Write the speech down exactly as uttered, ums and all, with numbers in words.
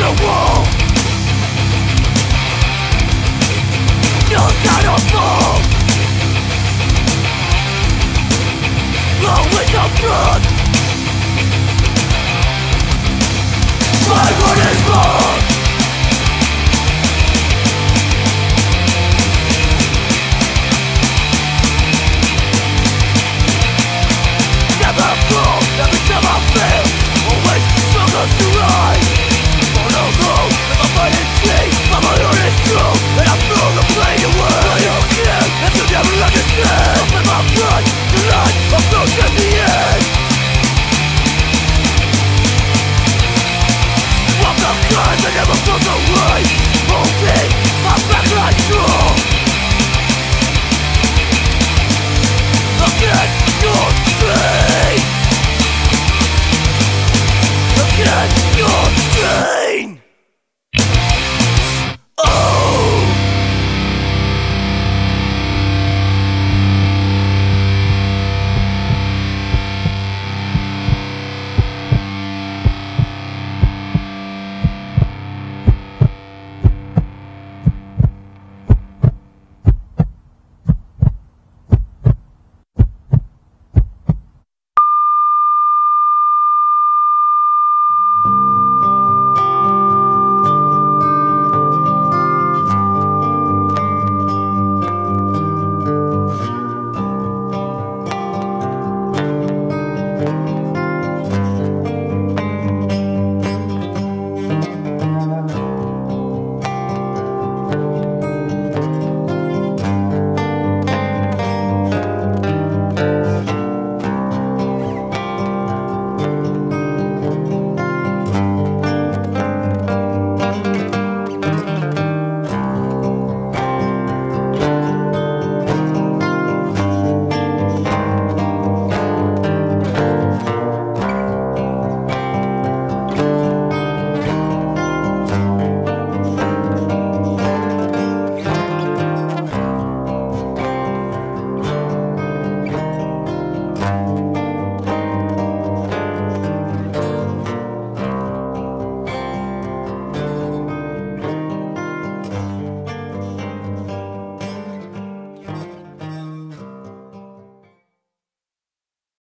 the wall. No time to fall. Always up front. My word is wrong. Never fall, every time I fail. Always struggle to rise. On a road, if I'm fighting free, but my heart is true, and I throw the blame away. I don't care if you never understand. Open my blood, tonight, I'm close to the end. Walk the climb, I never felt the way. Holding my back like true. Again, you're